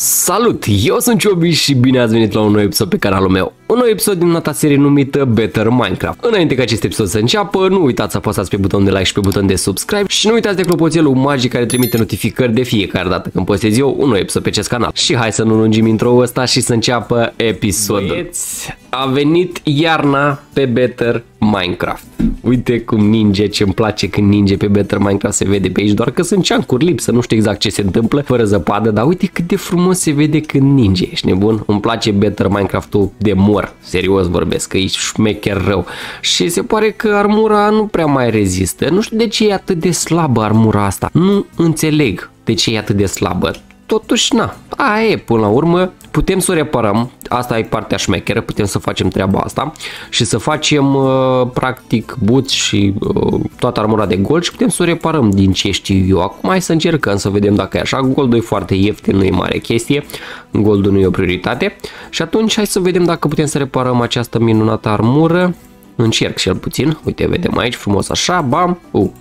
Salut! Eu sunt Ciobi și bine ați venit la un nou episod pe canalul meu. Un nou episod din nota serie numită Better Minecraft. Înainte ca acest episod să înceapă, nu uitați să apăsați pe butonul de like și pe butonul de subscribe și nu uitați de clopoțelul magic care trimite notificări de fiecare dată când postez eu un nou episod pe acest canal. Și hai să nu lungim intro-ul ăsta și să înceapă episodul. Băieți, a venit iarna pe Better Minecraft. Uite cum ninge, ce-mi place când ninge pe Better Minecraft, se vede pe aici, doar că sunt ceancuri lipsă, nu știu exact ce se întâmplă, fără zăpadă, dar uite cât de frumos se vede când ninge, ești nebun? Îmi place Better Minecraft-ul de mor, serios vorbesc, că e șmecher rău. Și se pare că armura nu prea mai rezistă, nu știu de ce e atât de slabă armura asta, nu înțeleg de ce e atât de slabă. Totuși, na, aia e, până la urmă, putem să o reparăm, asta e partea șmecheră, putem să facem treaba asta și să facem, practic, buți și toată armura de gold și putem să o reparăm din ce știu eu. Acum hai să încercăm să vedem dacă e așa, goldul e foarte ieftin, nu e mare chestie, goldul nu e o prioritate și atunci hai să vedem dacă putem să reparăm această minunată armură, încerc cel puțin, uite, vedem aici, frumos așa, bam,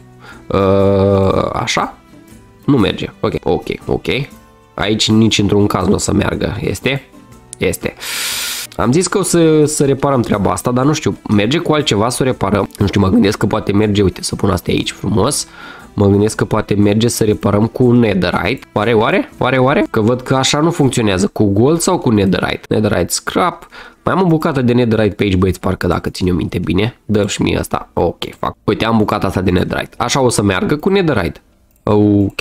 așa, nu merge, ok. Aici nici într-un caz nu o să meargă. Este. Am zis că o să reparăm treaba asta, dar nu știu, merge cu altceva să o reparăm. Nu știu, mă gândesc că poate merge, uite, să pun asta aici frumos. Mă gândesc că poate merge să reparăm cu netherite. Oare? Că văd că așa nu funcționează. Cu gold sau cu netherite? Netherite scrap. Mai am o bucată de netherite pe aici, băieți, parcă dacă țin eu minte bine. Dă și mie asta. Ok, fac. Uite, am bucata asta de netherite. Așa o să meargă cu netherite. Ok.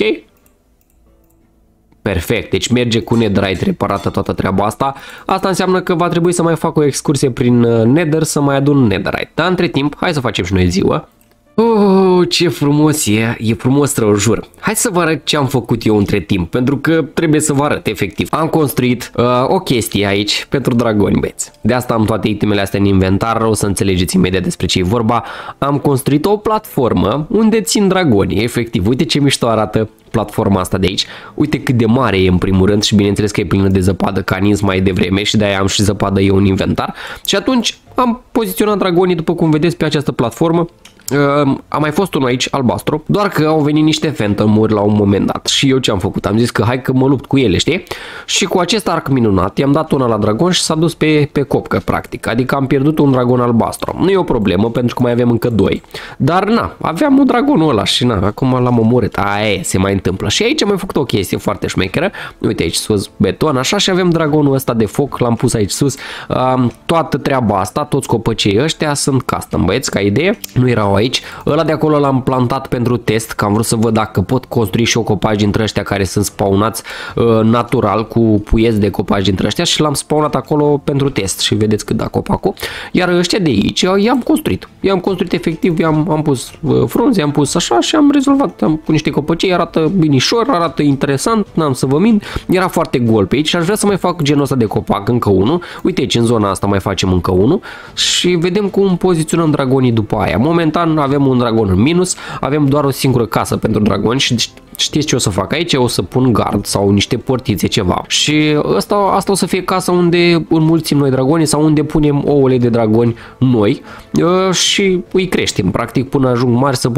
Perfect, deci merge cu netherite reparată toată treaba asta. Asta înseamnă că va trebui să mai fac o excursie prin nether să mai adun netherite. Dar între timp, hai să facem și noi ziua. Oh, ce frumos e frumos rău, jur. Hai să vă arăt ce am făcut eu între timp, pentru că trebuie să vă arăt efectiv. Am construit o chestie aici pentru dragoni, băieți. De asta am toate itemele astea în inventar, o să înțelegeți imediat despre ce e vorba. Am construit o platformă unde țin dragonii, efectiv. Uite ce mișto arată platforma asta de aici. Uite cât de mare e în primul rând și bineînțeles că e plină de zăpadă, ca nins mai devreme și de-aia am și zăpadă eu în inventar. Și atunci am poziționat dragonii după cum vedeți pe această platformă. A mai fost unul aici, albastru, doar că au venit niște phantom-uri la un moment dat și eu ce am făcut? Am zis că hai că mă lupt cu ele, știi? Și cu acest arc minunat i-am dat una la dragon și s-a dus pe copcă, practic, adică am pierdut un dragon albastru. Nu e o problemă pentru că mai avem încă doi, dar na, aveam un dragonul ăla și na, acum l-am omorât, aia se mai întâmplă. Și aici am mai făcut o chestie foarte șmecheră, uite aici sus beton, așa, și avem dragonul ăsta de foc, l-am pus aici sus. Toată treaba asta, toți copăcei ăștia sunt custom, băieți, ca idee, nu erau aici. Ăla de acolo l-am plantat pentru test, că am vrut să văd dacă pot construi și eu copaci dintre ăștia care sunt spawnați natural cu puieți de copaci dintre ăștia și l-am spawnat acolo pentru test și vedeți cât da copacul. Iar ăștia de aici i-am construit efectiv, am pus frunze, am pus așa și am rezolvat, am pus niște copăcei, arată binișor, arată interesant, n-am să vă mint, era foarte gol pe aici și aș vrea să mai fac genul ăsta de copac, încă unul. Uite aici în zona asta mai facem încă unul și vedem cum poziționăm dragonii după aia. Momentan avem un dragon în minus, avem doar o singură casă pentru dragoni și știți ce o să fac aici? O să pun gard sau niște portițe, ceva. Și asta o să fie casa unde înmulțim noi dragonii sau unde punem ouăle de dragoni noi și îi creștem, practic, până ajung mari să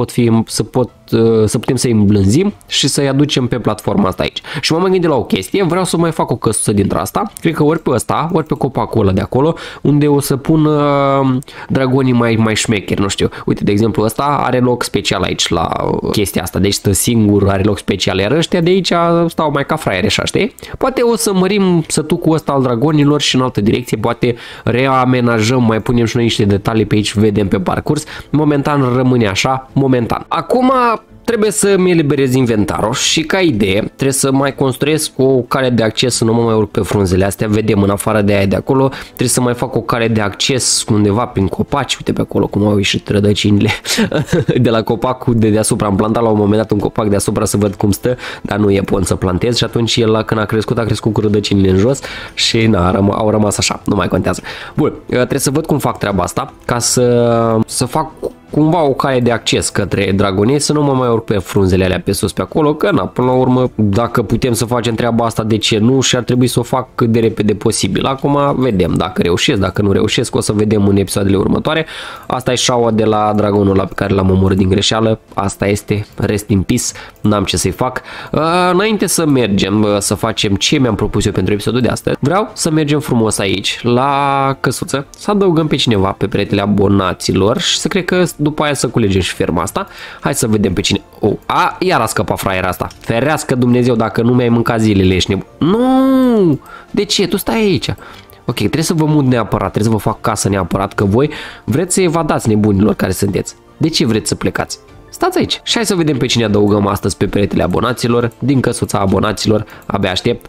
putem să îi îmblânzim și să-i aducem pe platforma asta aici. Și m-am gândit la o chestie, vreau să mai fac o căsuță dintre asta, cred că ori pe ăsta, ori pe copacul ăla de acolo, unde o să pun dragonii mai șmecheri, nu știu. Uite, de exemplu, ăsta are loc special aici la chestia asta, deci stă singur, are loc special, iar ăștia de aici stau mai ca fraiere, așa, știi? Poate o să mărim sătucul ăsta al dragonilor și în altă direcție, poate reamenajăm, mai punem și noi niște detalii pe aici, vedem pe parcurs. Momentan rămâne așa, momentan. Acum trebuie să-mi eliberez inventarul și ca idee trebuie să mai construiesc o cale de acces, să nu mă mai urc pe frunzele astea, vedem în afară de aia de acolo, trebuie să mai fac o cale de acces undeva prin copaci, uite pe acolo cum au ieșit rădăcinile de la copacul de deasupra, am plantat la un moment dat un copac deasupra să văd cum stă, dar nu e pont să plantez și atunci el când a crescut cu rădăcinile în jos și na, au rămas așa, nu mai contează. Bun, trebuie să văd cum fac treaba asta ca să fac cumva o cale de acces către dragonie, să nu mă mai urc pe frunzele alea pe sus pe acolo, că na, până la urmă, dacă putem să facem treaba asta, de ce nu? Și ar trebui să o fac cât de repede posibil. Acum vedem dacă reușesc, dacă nu reușesc, o să vedem în episoadele următoare. Asta e șaua de la dragonul ăla pe care l-am omorât din greșeală, asta este, rest in peace, n-am ce să-i fac. Înainte să mergem să facem ce mi-am propus eu pentru episodul de astăzi, vreau să mergem frumos aici, la căsuță, să adăugăm pe cineva pe peretele abonaților și să cred că după aia să culegem și ferma asta. Hai să vedem pe cine. Iar a scăpat fraiera asta. Ferească Dumnezeu dacă nu mi-ai mâncat zilele, ești nebun. Nu! De ce? Tu stai aici. Ok, trebuie să vă mut neapărat, trebuie să vă fac casă neapărat, că voi vreți să evadați nebunilor care sunteți. De ce vreți să plecați? Stați aici. Și hai să vedem pe cine adăugăm astăzi pe peretele abonaților, din căsuța abonaților. Abia aștept.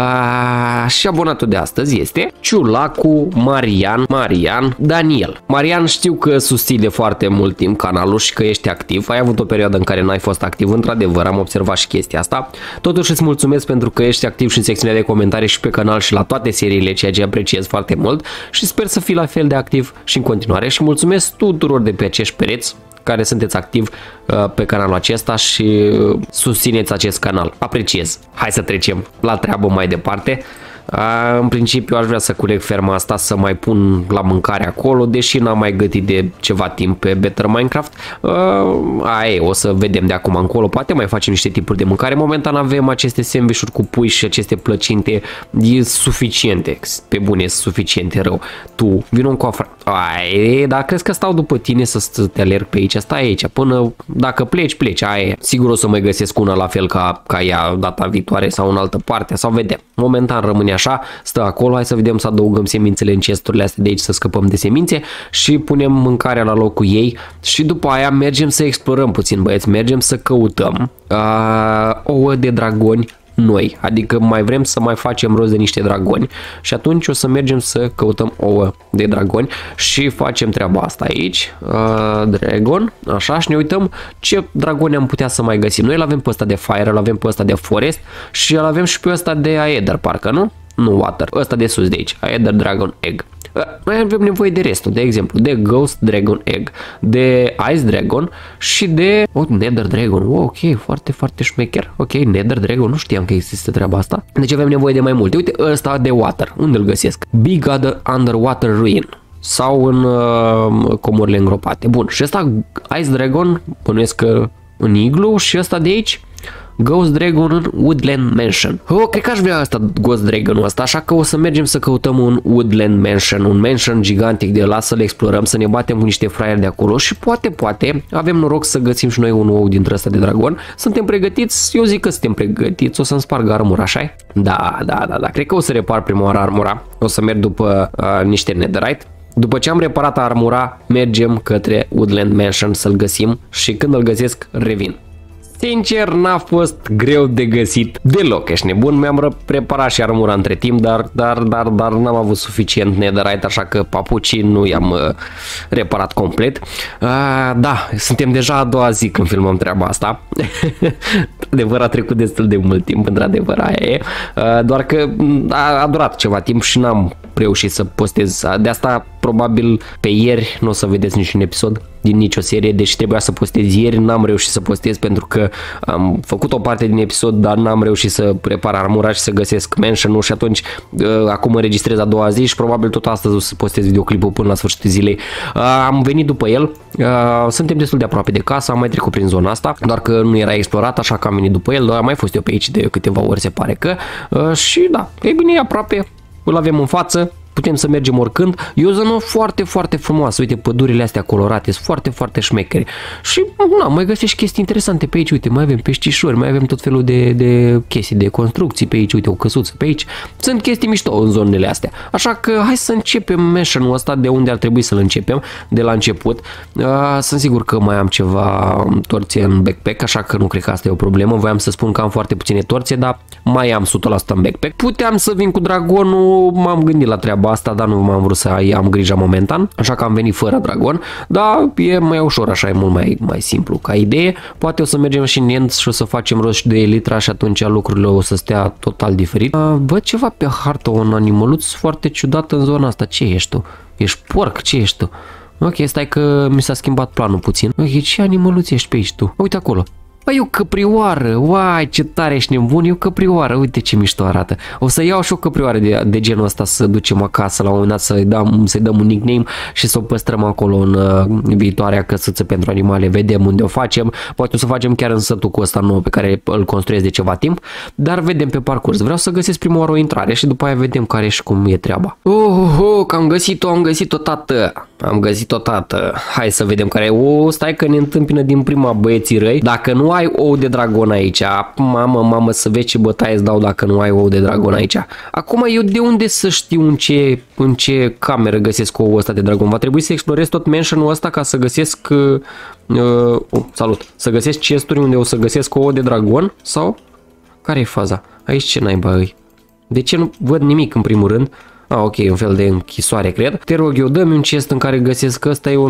Și abonatul de astăzi este Ciulacu Marian Daniel. Marian, știu că susții de foarte mult timp canalul și că ești activ. Ai avut o perioadă în care n-ai fost activ, într-adevăr, am observat și chestia asta. Totuși îți mulțumesc pentru că ești activ și în secțiunea de comentarii și pe canal și la toate seriile, ceea ce apreciez foarte mult și sper să fii la fel de activ și în continuare și mulțumesc tuturor de pe acești pereți care sunteți activ pe canalul acesta și susțineți acest canal. Apreciez. Hai să trecem la treabă mai departe. În principiu aș vrea să culeg ferma asta, să mai pun la mâncare acolo, deși n-am mai gătit de ceva timp pe Better Minecraft. O să vedem de acum încolo, poate mai facem niște tipuri de mâncare. Momentan avem aceste sandwich-uri cu pui și aceste plăcinte, e suficiente, pe bune, suficiente rău. Tu, vino în coafră. Dar crezi că stau după tine să te alerg pe aici? Stai aici, până dacă pleci, sigur o să mai găsesc una la fel ca ea data viitoare sau în altă parte, sau vedem. Momentan rămâne așa, stă acolo, hai să vedem să adăugăm semințele în chesturile astea de aici, să scăpăm de semințe și punem mâncarea la locul ei și după aia mergem să explorăm puțin, băieți, mergem să căutăm ouă de dragoni noi, adică mai vrem să mai facem rost de niște dragoni și atunci o să mergem să căutăm ouă de dragoni și facem treaba asta aici, dragon, așa, și ne uităm ce dragoni am putea să mai găsim. Noi îl avem pe ăsta de fire, îl avem pe ăsta de forest și îl avem și pe ăsta de aether, parcă, nu? Nu water, ăsta de sus de aici, aether dragon egg. Noi avem nevoie de restul, de exemplu, de Ghost Dragon Egg, de Ice Dragon și de Nether Dragon. Ok, foarte, foarte șmecher. Ok, Nether Dragon, nu știam că există treaba asta. Deci avem nevoie de mai multe. Uite, ăsta de Water, unde îl găsesc? Big Underwater Ruin sau în comorile îngropate. Bun, și ăsta Ice Dragon, bănuiesc că în Igloo și ăsta de aici Ghost Dragon în Woodland Mansion. Cred că aș vrea asta, Ghost Dragon-ul ăsta, așa că o să mergem să căutăm un Woodland Mansion, un mansion gigantic de ăla, să-l explorăm, să ne batem cu niște fraieri de acolo și poate avem noroc să găsim și noi un ou dintre ăsta de dragon. Suntem pregătiți? Eu zic că suntem pregătiți, o să-mi sparg armura, așa? Da, cred că o să repar prima oară armura, o să merg după niște netherite. După ce am reparat armura, mergem către Woodland Mansion să-l găsim și când îl găsesc, revin. Sincer, n-a fost greu de găsit deloc, ești nebun, mi-am preparat și armura între timp, dar n-am avut suficient netherite, așa că papucii nu i-am reparat complet. Da, suntem deja a doua zi când filmăm treaba asta. Adevăr, a trecut destul de mult timp, într-adevăr, aia e. Doar că a durat ceva timp și n-am reușit să postez. De asta, probabil, pe ieri nu o să vedeți niciun episod din nicio serie, deci trebuia să postez ieri, n-am reușit să postez pentru că am făcut o parte din episod, dar n-am reușit să prepar armura și să găsesc mansion-ul și atunci acum înregistrez a doua zi și probabil tot astăzi o să postez videoclipul până la sfârșitul zilei. Am venit după el, suntem destul de aproape de casă, am mai trecut prin zona asta, doar că nu era explorat, așa că am venit după el, dar am mai fost eu pe aici de câteva ori, se pare că, și da, e bine, e aproape, îl avem în față. Putem să mergem oricând. E o zonă foarte, foarte frumoasă. Uite, pădurile astea colorate sunt foarte, foarte șmechere. Și mai găsești chestii interesante pe aici. Uite, mai avem peștișori, mai avem tot felul de chestii, de construcții pe aici. Uite, o căsuță pe aici. Sunt chestii mișto în zonele astea. Așa că hai să începem mansion-ul ăsta de unde ar trebui să-l începem, de la început. Sunt sigur că mai am ceva torțe în backpack, așa că nu cred că asta e o problemă. Voiam să spun că am foarte puține torțe, dar mai am 100% în backpack. Puteam să vin cu dragonul, m-am gândit la treaba asta, dar nu m-am vrut să am grija momentan, așa că am venit fără dragon, dar e mai ușor, așa e mult mai simplu ca idee. Poate o să mergem și în End și o să facem rost de elitra și atunci lucrurile o să stea total diferit. Văd ceva pe hartă, un animăluț foarte ciudat în zona asta. Ce ești tu? Ești porc? Ce ești tu? Ok, stai că mi s-a schimbat planul puțin. Ok, ce animăluț ești pe aici tu? Uite acolo. Băi, e o căprioară, uai, ce tare ești nebun, e o căprioară, uite ce mișto arată. O să iau și o căprioară de genul ăsta să ducem acasă la un moment dat, să-i dăm un nickname și să o păstrăm acolo în viitoarea căsuță pentru animale, vedem unde o facem, poate o să facem chiar în sătucul ăsta nou pe care îl construiesc de ceva timp, dar vedem pe parcurs. Vreau să găsesc prima oară o intrare și după aia vedem care și cum e treaba. Că am găsit-o, tată. Am găsit-o, tată. Hai să vedem care e. Stai că ne întâmpină din prima băieții răi. Dacă nu ai ou de dragon aici, mamă, să vezi ce bătaie îți dau dacă nu ai ou de dragon aici. Acum eu de unde să știu în ce cameră găsesc ouul ăsta de dragon? Va trebui să explorez tot mansion-ul ăsta ca să găsesc salut. Să găsesc chesturi unde o să găsesc ouă de dragon sau care e faza? Aici ce naiba îi? De ce nu văd nimic în primul rând? Ok, un fel de închisoare, cred. Te rog eu, dă-mi un chest în care găsesc că ăsta e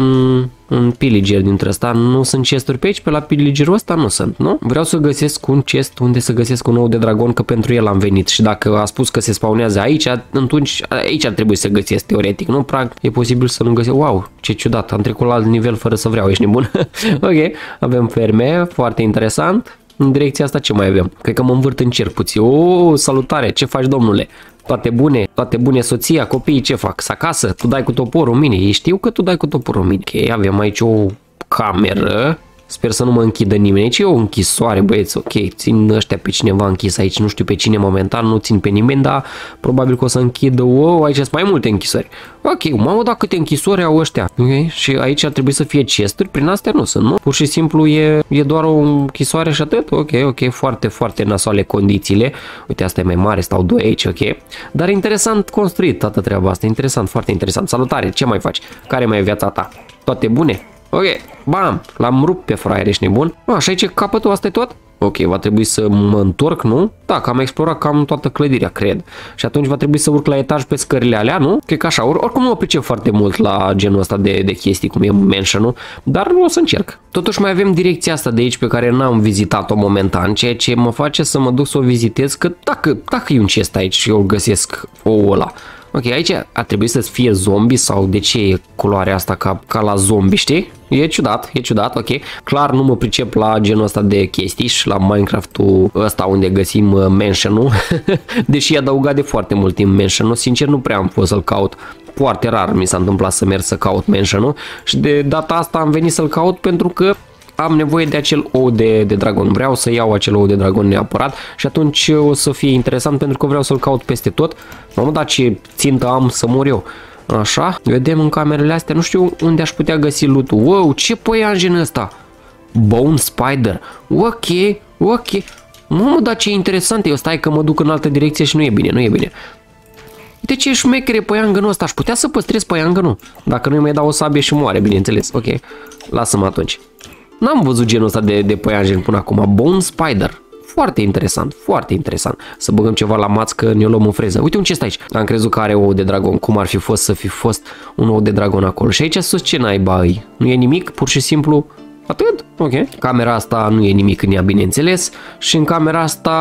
un pillager dintre ăsta. Nu sunt chesturi pe aici, pe la pillagerul ăsta nu sunt, nu? Vreau să găsesc un chest unde să găsesc un ou de dragon, că pentru el am venit. Și dacă a spus că se spawnează aici, atunci aici ar trebui să găsesc, teoretic, nu? Practic, e posibil să nu găsesc. Wow, ce ciudat, am trecut la alt nivel fără să vreau, ești nebun. Ok, avem ferme, foarte interesant. În direcția asta ce mai avem? Cred că mă învârt în cer puțin. Salutare, ce faci, domnule? Toate bune, soția, copiii ce fac? Acasă, tu dai cu toporul în mine. Ei știu că tu dai cu toporul în mine. Ok, avem aici o cameră. Sper să nu mă închidă nimeni. Aici e o închisoare, băieți, ok. Țin ăștia pe cineva închis aici, nu știu pe cine momentan, nu țin pe nimeni, dar probabil că o să închidă. Aici sunt mai multe închisori. Ok, mamă, dar câte închisori au ăștia. Ok, și aici ar trebui să fie chesturi, prin astea nu sunt, nu? Pur și simplu e doar o închisoare și atât. Ok, foarte nasoale condițiile. Uite, asta e mai mare, stau doi aici, ok. Dar interesant construit toată treaba asta, interesant, foarte interesant. Salutare, ce mai faci? Care mai e viața ta? Toate bune? Ok, bam, l-am rupt pe fraier, ești nebun? Și aici e capătul, asta e tot? Ok, va trebui să mă întorc, nu? Da, că am explorat cam toată clădirea, cred. Și atunci va trebui să urc la etaj pe scările alea, nu? Cred că așa, oricum nu mă pricep foarte mult la genul ăsta de chestii, cum e mansion-ul, dar o să încerc. Totuși mai avem direcția asta de aici pe care n-am vizitat-o momentan, ceea ce mă face să mă duc să o vizitez, că dacă e un chest aici și eu găsesc ouul ăla. Ok, aici ar trebui să fie zombie sau de ce e culoarea asta ca la zombie, știi? E ciudat, ok. Clar nu mă pricep la genul ăsta de chestii și la Minecraft-ul ăsta unde găsim mansion-ul, deși e adăugat de foarte mult timp mansion-ul, sincer nu prea am fost să-l caut. Foarte rar mi s-a întâmplat să merg să caut mansion-ul și de data asta am venit să-l caut pentru că am nevoie de acel ou de dragon. Vreau să iau acel ou de dragon neapărat și atunci o să fie interesant pentru că vreau să-l caut peste tot. Mamă, dar ce țintă am să mor eu. Așa, vedem în camerele astea, nu știu unde aș putea găsi loot-ul. Wow, ce păianjen ăsta? Bone Spider. Ok. Mamă, dar ce interesant e. Stai că mă duc în altă direcție și nu e bine. Uite ce șmechere păiangănul ăsta. Aș putea să păstrez păiangănul. Dacă nu-i mai dau o sabie și moare, bineînțeles. Ok, lasă-mă atunci. N-am văzut genul ăsta de păianjen până acum. Bone Spider. Foarte interesant. Să băgăm ceva la maț că ne-o luăm în freză. Uite un chest aici. Am crezut că are ou de dragon. Cum ar fi fost să fi fost un ou de dragon acolo? Și aici sus ce naiba îi? Nu e nimic? Pur și simplu atât? Ok. Camera asta nu e nimic în ea, bineînțeles. Și în camera asta...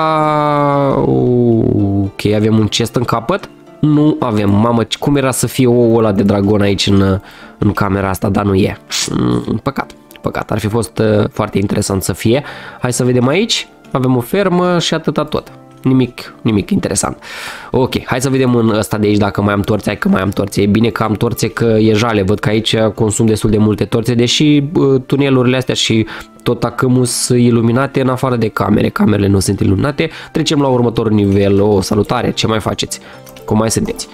Ok, avem un chest în capăt. Nu avem. Mamă, cum era să fie ouul ăla de dragon aici în camera asta, dar nu e. Păcat. Ar fi fost foarte interesant să fie. Hai să vedem aici. Avem o fermă și atâta tot. Nimic interesant. Ok, hai să vedem în ăsta de aici dacă mai am torțe. Hai că mai am torțe. E bine că am torțe, că e jale. Văd că aici consum destul de multe torțe, deși tunelurile astea și tot acâmul sunt iluminate în afară de camere. Camerele nu sunt iluminate. Trecem la următorul nivel. Salutare, ce mai faceți? Cum mai sunteți?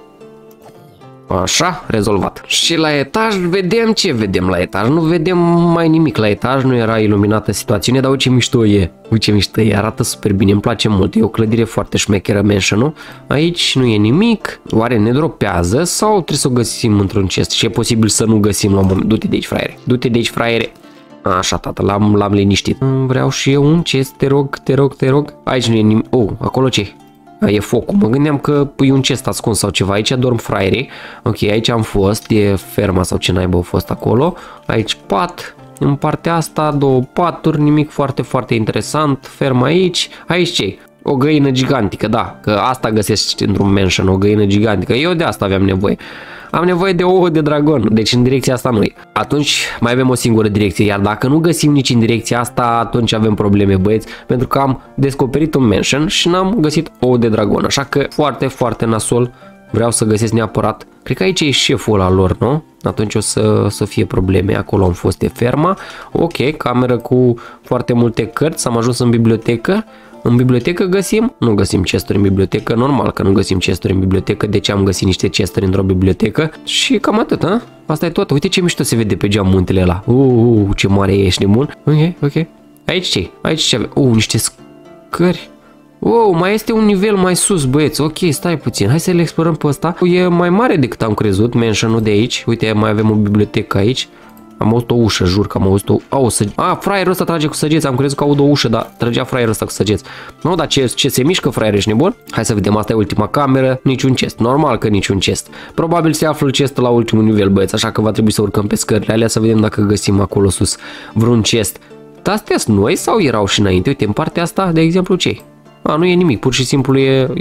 Așa, rezolvat. Și la etaj vedem ce vedem la etaj. Nu vedem mai nimic la etaj, nu era iluminată situațiunea, dar uite ce mișto e. Uite ce mișto e, arată super bine, îmi place mult. E o clădire foarte șmecheră mansion-ul. Aici nu e nimic. Oare ne dropează sau trebuie să o găsim într-un chest? Și e posibil să nu găsim la un moment. Du-te de aici, fraiere. Așa, tată, l-am liniștit. Vreau și eu un chest, te rog. Aici nu e nimic. Acolo ce? E focul. Mă gândeam că e un chest ascuns sau ceva. Aici dorm fraierii. Ok, aici am fost. E ferma sau ce naiba a fost acolo. Aici pat. În partea asta două paturi. Nimic foarte interesant. Ferma aici. Aici ce? O găină gigantică, da. Că asta găsesc într-un mansion. O găină gigantică. Eu de asta aveam nevoie. Am nevoie de ouă de dragon, deci în direcția asta nu-i. Atunci mai avem o singură direcție, iar dacă nu găsim nici în direcția asta, atunci avem probleme, băieți, pentru că am descoperit un mansion și n-am găsit ouă de dragon, așa că foarte, foarte nasol. Vreau să găsesc neapărat. Cred că aici e șeful ăla lor, nu? Atunci o să fie probleme. Acolo am fost, de ferma. Ok, cameră cu foarte multe cărți. Am ajuns în bibliotecă. În bibliotecă găsim? Nu găsim chesturi în bibliotecă. Normal că nu găsim chesturi în bibliotecă. De ce am găsit niște chesturi într-o bibliotecă? Și cam atât, ha? Asta e tot. Uite ce mișto se vede pe geam muntele ăla. Ce mare e, ești nebun. Ok. Aici ce? Aici ce avem? Niște scări. Mai este un nivel mai sus, băieți. Ok, stai puțin. Hai să le explorăm pe ăsta. E mai mare decât am crezut, mansion-ul de aici. Uite, mai avem o bibliotecă aici. Am auzit o ușă, jur că am auzit o... fraierul ăsta trage cu săgeți. Am crezut că aud o ușă, dar trăgea fraierul ăsta cu săgeți. Nu, dar ce se mișcă, fraier, ești nebun? Hai să vedem, asta e ultima cameră. Niciun chest. Normal că niciun chest. Probabil se află chestul la ultimul nivel, băieți. Așa că va trebui să urcăm pe scările alea să vedem dacă găsim acolo sus vreun chest. Dar astea sunt noi sau erau și înainte? Uite, în partea asta, de exemplu, ce? Nu e nimic, pur și simplu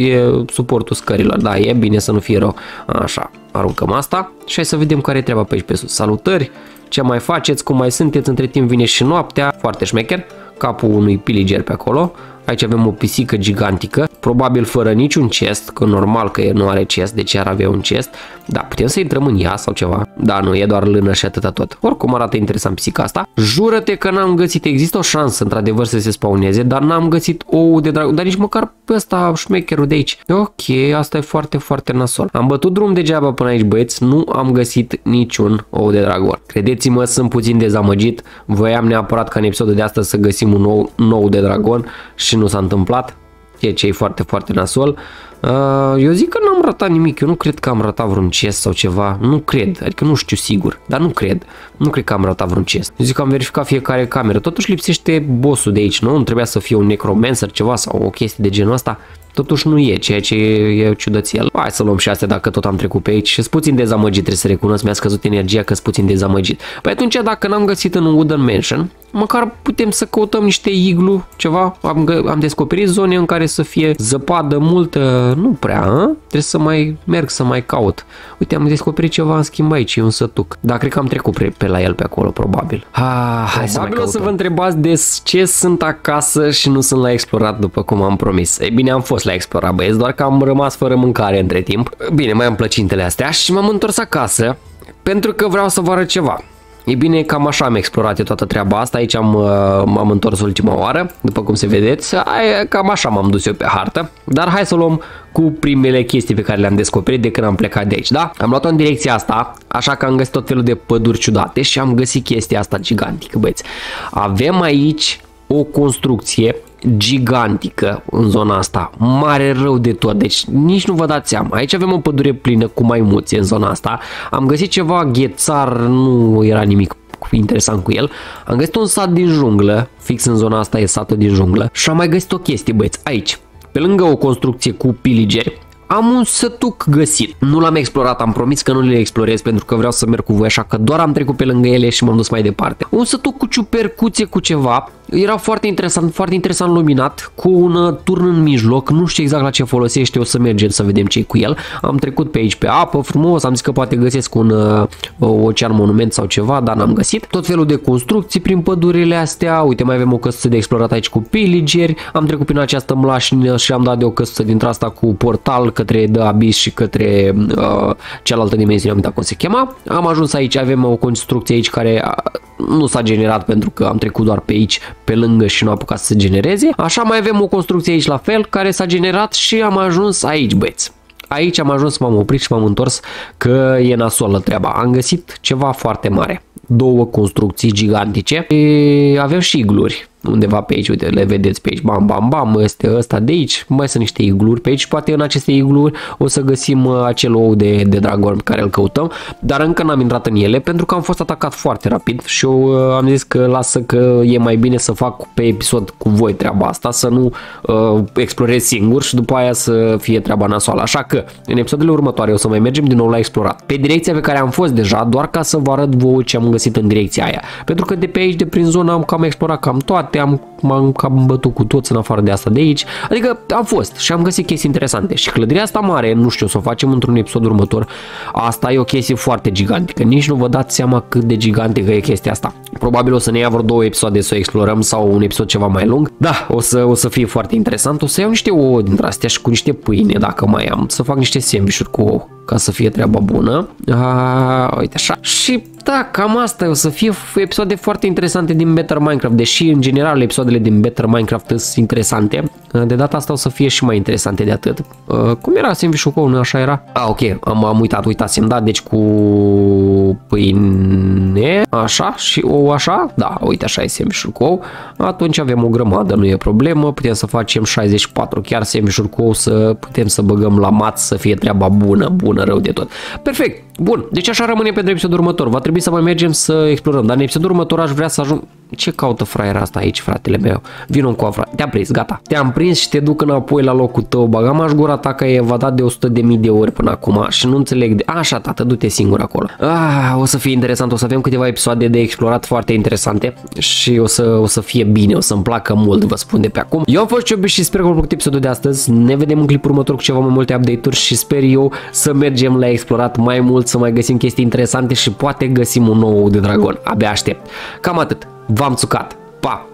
e suportul scărilor. Da, e bine să nu fie rău. Așa, aruncăm asta și hai să vedem care e treaba pe aici pe sus. Salutări, ce mai faceți, cum mai sunteți, între timp vine și noaptea. Foarte șmecher, capul unui pillager pe acolo. Aici avem o pisică gigantică, probabil fără niciun chest, că normal că nu are chest, de ce ar avea un chest? Da, putem să intrăm în ea sau ceva. Da, nu, e doar lână și atâta tot. Oricum arată interesant pisica asta. Jură-te că n-am găsit, există o șansă într-adevăr să se spawneze, dar n-am găsit ou de dragon, dar nici măcar pe ăsta șmecherul de aici. Ok, asta e foarte, foarte nasol. Am bătut drum degeaba până aici, băieți, nu am găsit niciun ou de dragon. Credeți-mă, sunt puțin dezamăgit, voiam neapărat ca în episodul de astăzi să găsim un ou de dragon și nu s-a întâmplat, ce e foarte, foarte nasol. Eu zic că n-am ratat nimic, eu nu cred că am ratat vreun chest sau ceva, nu cred, adică nu știu sigur, dar nu cred că am ratat vreun chest. Eu zic că am verificat fiecare cameră, totuși lipsește bossul de aici, nu trebuia să fie un necromancer ceva sau o chestie de genul ăsta. Totuși nu e, ceea ce e ciudățel. Hai să luăm și astea dacă tot am trecut pe aici. Și-s puțin dezamăgit, trebuie să recunosc, mi-a scăzut energia că-s puțin dezamăgit. Păi atunci dacă n-am găsit în Wooden Mansion, măcar putem să căutăm niște iglu, ceva. Am descoperit zone în care să fie zăpadă multă, nu prea, trebuie să mai merg să mai caut. Uite, am descoperit ceva în schimb aici, e un sătuc. Dar cred că am trecut pe la el pe acolo, probabil. Hai să mai căutăm. O să vă întrebați de ce sunt acasă și nu sunt la explorat după cum am promis. Ei bine, am fost la explorat, băieți, doar că am rămas fără mâncare între timp. Bine, mai am plăcintele astea și m-am întors acasă pentru că vreau să vă arăt ceva. E bine, cam așa am explorat eu toată treaba asta, aici m-am întors ultima oară, după cum se vedeți, cam așa m-am dus eu pe hartă, dar hai să luăm cu primele chestii pe care le-am descoperit de când am plecat de aici, da? Am luat-o în direcția asta, așa că am găsit tot felul de păduri ciudate și am găsit chestia asta gigantică, băieți. Avem aici o construcție gigantică în zona asta, mare rău de tot, deci nici nu vă dați seama. Aici avem o pădure plină cu maimuțe în zona asta, am găsit ceva ghețar, nu era nimic interesant cu el, am găsit un sat din junglă, fix în zona asta e satul din junglă și am mai găsit o chestie, băieți, aici, pe lângă o construcție cu pillageri, am un sătuc găsit. Nu l-am explorat, am promis că nu le explorez pentru că vreau să merg cu voi, așa că doar am trecut pe lângă ele și m-am dus mai departe. Un sătuc cu ciupercuțe, cu ceva. Era foarte interesant luminat, cu un turn în mijloc, nu știu exact la ce folosește, o să mergem să vedem ce-i cu el. Am trecut pe aici pe apă, frumos, am zis că poate găsesc un ocean monument sau ceva, dar n-am găsit. Tot felul de construcții prin pădurile astea, uite mai avem o căsuță de explorat aici cu pillageri, am trecut prin această mlașină și am dat de o căsuță dintre asta cu portal către The Abyss și către cealaltă dimensiune, am uitat cum se chema. Am ajuns aici, avem o construcție aici care nu s-a generat pentru că am trecut doar pe aici, pe lângă și nu a apucat să se genereze. Așa mai avem o construcție aici la fel care s-a generat și am ajuns aici, băieți. Aici am ajuns, m-am oprit și m-am întors că e nasolă treaba. Am găsit ceva foarte mare. Două construcții gigantice. Avem și igluri undeva pe aici, uite, le vedeți pe aici, bam, bam, bam, ăsta de aici, mai sunt niște igluri pe aici, poate în aceste igluri o să găsim acel ou de dragon pe care îl căutăm, dar încă n-am intrat în ele pentru că am fost atacat foarte rapid și eu am zis că lasă că e mai bine să fac pe episod cu voi treaba asta, să nu explorez singur și după aia să fie treaba nasoală, așa că în episoadele următoare o să mai mergem din nou la explorat, pe direcția pe care am fost deja, doar ca să vă arăt vouă ce am găsit în direcția aia, pentru că de pe aici, de prin zona am cam explorat cam toate, spate, m-am cam bătut cu toți în afară de asta de aici, adică am fost și am găsit chestii interesante și clădirea asta mare, nu știu, o să o facem într-un episod următor, asta e o chestie foarte gigantică, nici nu vă dați seama cât de gigantică e chestia asta. Probabil o să ne ia vreo 2 episoade să o explorăm sau un episod ceva mai lung. Da, o să fie foarte interesant, o să iau niște ouă dintre astea și cu niște pâine dacă mai am, să fac niște sandwich-uri cu ouă ca să fie treaba bună. Uite așa. Și da, cam asta o să fie episoade foarte interesante din Better Minecraft, deși în general episoadele din Better Minecraft sunt interesante. De data asta o să fie și mai interesante de atât. Cum era sandwich-ul cu ou, nu așa era? Ok, am uitasem, da, deci cu pâine, așa, și ou așa, da, uite așa e sandwich-ul cu ou. Atunci avem o grămadă, nu e problemă, putem să facem 64 chiar sandwich-uri cu ou, să putem să băgăm la mat să fie treaba bună, rău de tot. Perfect, bun, deci așa rămâne pentru episodul următor, va trebui să mai mergem să explorăm, dar în episodul următor aș vrea să ajung... Ce caută fraiera asta aici, fratele meu? Vino în coafra. Te-am prins, gata. Te-am prins și te duc înapoi la locul tău. Bagam-aș gura ta că e evadat de 100.000 de ori până acum și nu înțeleg de... Așa, tată, du-te singur acolo. O să fie interesant, o să avem câteva episoade de explorat foarte interesante și o să fie bine, o să-mi placă mult, vă spun de pe acum. Eu am fost Ciobi și sper că v-a plăcut episodul de astăzi. Ne vedem în clipul următor cu ceva mai multe update-uri și sper eu să mergem la explorat mai mult, să mai găsim chestii interesante și poate găsim un nou ou de dragon. Abia aștept. Cam atât. V-am țucat. Pa!